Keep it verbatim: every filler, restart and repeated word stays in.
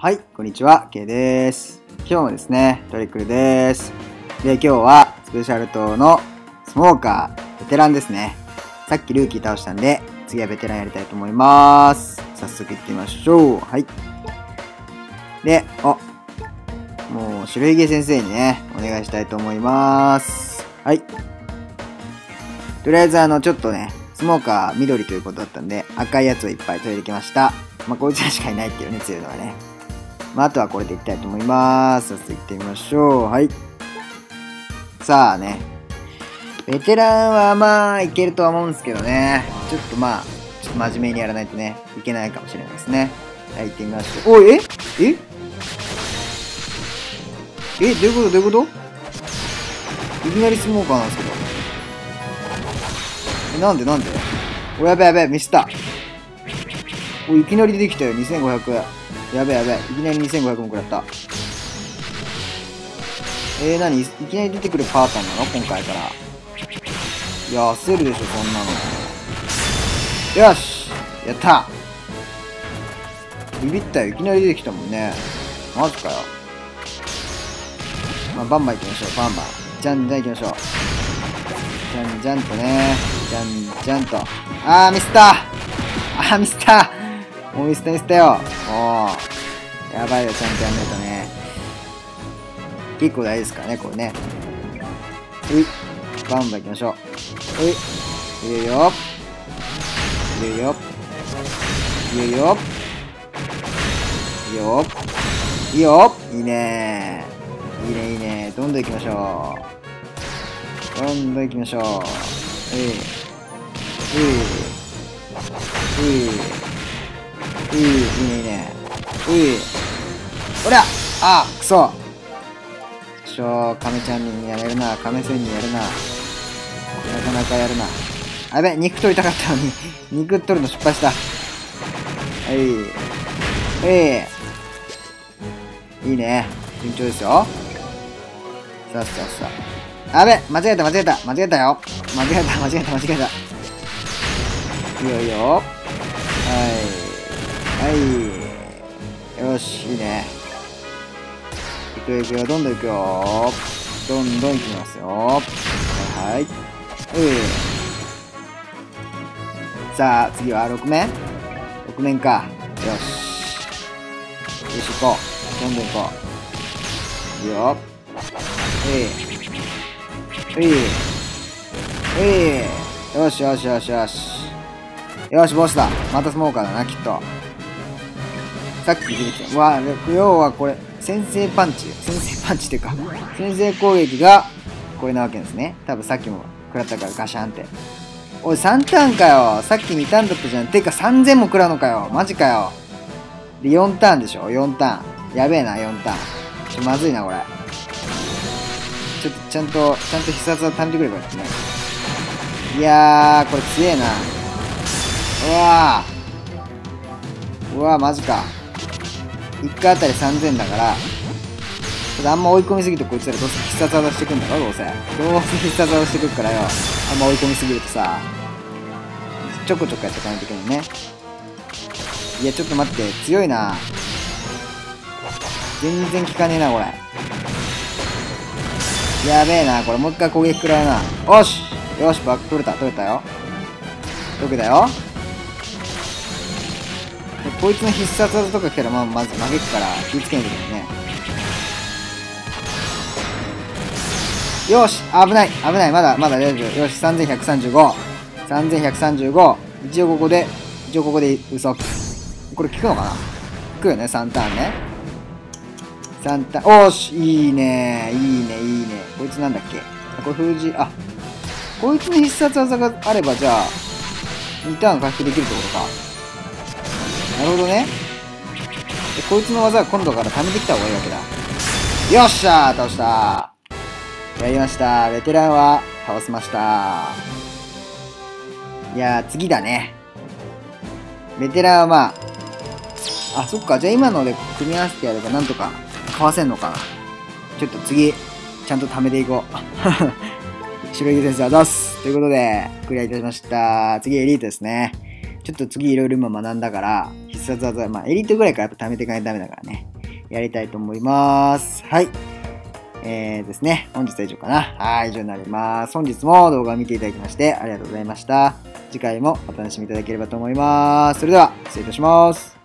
はい、こんにちは、K です。今日もですね、トリクルです。で、今日はスペシャル島のスモーカー、ベテランですね。さっきルーキー倒したんで、次はベテランやりたいと思います。早速行ってみましょう。はい。で、あ、もう白ひげ先生にね、お願いしたいと思います。はい。とりあえずあの、ちょっとね、スモーカー緑ということだったんで、赤いやつをいっぱい取りてきました。まあ、こいつらしかいないっていうね、強いのはね。まあ、あとはこれでいきたいと思います。早速行ってみましょう。はい。さあね。ベテランはまあ、いけるとは思うんですけどね。ちょっとまあ、ちょっと真面目にやらないとね、いけないかもしれないですね。はい、行ってみましょう。おい、えええ、どういうことどういうこといきなりスモーカーなんですけど。え、なんでなんでお、やべやべ、ミスった。お、いきなり出てきたよ、にせんごひゃく。やべやべ、いきなりにせんごひゃくもくらった。えー、なにいきなり出てくるパターンなの今回から。いや、焦るでしょ、そんなの。よしやったビビったよ、いきなり出てきたもんね。マジかよ。まあ、バンバン行きましょう、バンバン。じゃんじゃん行きましょう。じゃんじゃんとね。じゃんじゃんと。あー、ミスったあー、ミスったもうミスったミスったよ。おー。やばいよ、ちゃんとやんないとね。結構大事ですからね、これね。うい。バンバン行きましょう。うい。いいよ。いいよ。いいよ。いいよ。いいよ。いいねー。いいね、いいね。どんどん行きましょう。どんどん行きましょう。うい。うい。うい。うい。いいね、いいね。うい。おりゃあー、くそしょー、亀ちゃんにやれるな。亀仙にやるな。なかなかやるな。あ、やべ、肉取りたかったのに。肉取るの失敗した。はい。えい。いいね。順調ですよ。さあさあさあ。あべ、間違えた間違えた間違えたよ。間違えた間違えた間違えた。いいよいいよ。はい。はい。よし、いいね。いくよいくよ、どんどんいくよ。どんどんいきますよ。はい。うい。さあ、次はろくめん ?ろく 面か。よし。よし、行こう。どんどん行こう。いいよ。うい。うい。うい。よしよしよしよし。よし、ボスだ。またスモーカーだな、きっと。さっき出てきた。わあ、要はこれ、先制パンチ。先制パンチっていうか、先制攻撃がこれなわけですね。多分さっきも食らったからガシャンって。おい、さんターンかよ。さっきにターンだったじゃん。てかさんぜんも食らうのかよ。マジかよ。で、よんターンでしょ ?よん ターン。やべえな、よんターン。ちょ、まずいな、これ。ちょっと、ちゃんと、ちゃんと必殺技貯めてくればいいですね。いやー、これ強えな。うわー。うわー、マジか。いっかいあたりさんぜんだから、ただあんま追い込みすぎるとこいつらどうせ必殺技してくんだろどうせ。どうせ必殺技してくるからよ。あんま追い込みすぎるとさ、ちょこちょこやっていかないといけないね。いや、ちょっと待って、強いな。全然効かねえな、これ。やべえな、これもう一回攻撃食らうな。おしよし、バック取れた、取れたよ。解けたよ。こいつの必殺技とか来たら、まあ、まず負けるから気をつけないといけないね。よし危ない危ないまだまだ大丈夫。よしさんぜんひゃくさんじゅうご。さんぜんひゃくさんじゅうご。一応ここで、一応ここで嘘。これ効くのかな効くよね、さんターンね。さんターン。おーしいいねいいねいいね。こいつなんだっけこれ封じ、あ、こいつの必殺技があれば、じゃあ、にターン回復できるってことか。なるほどね。で、こいつの技は今度から貯めてきた方がいいわけだ。よっしゃー倒したー。やりました。ベテランは倒せました。いやー、次だね。ベテランはまあ、あ、そっか。じゃあ今ので組み合わせてやればなんとかかわせんのかな。ちょっと次、ちゃんと貯めていこう。白木先生は出すということで、クリアいたしました。次エリートですね。ちょっと次いろいろ今学んだから、必必殺技、まあ、エリートぐらいからやっぱ貯めていかないとダメだからね。やりたいと思います。はい。えーですね。本日は以上かな。はい、以上になります。本日も動画を見ていただきましてありがとうございました。次回もお楽しみいただければと思います。それでは、失礼いたします。